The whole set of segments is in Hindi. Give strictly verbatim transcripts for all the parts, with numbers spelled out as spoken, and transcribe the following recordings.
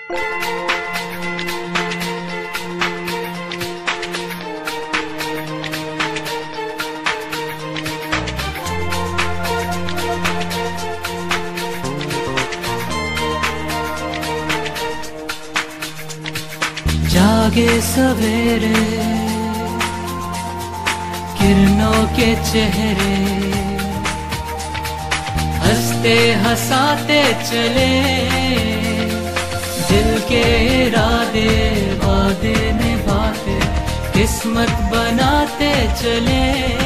जागे सवेरे किरणों के चेहरे, हंसते हंसाते चले, दिल के इरादे वादे निभाते, किस्मत बनाते चले।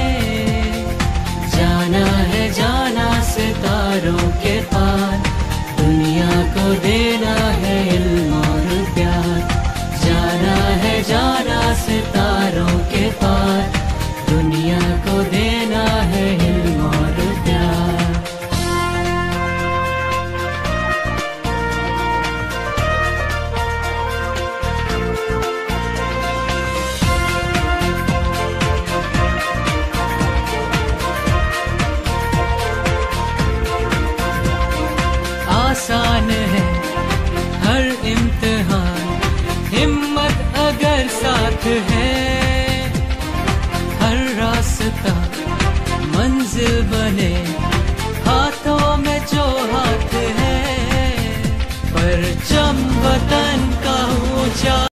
जाना है जाना सितारों के पार, दुनिया को देना है इल्म और प्यार। जाना है जाना सितारों के पार, दुनिया को देना है इल्म और प्यार। आसान है हर इम्तिहान, हिम्मत अगर साथ है, हर रास्ता मंजिल बने हाथों में जो हाथ है। परचम वतन का ऊंचा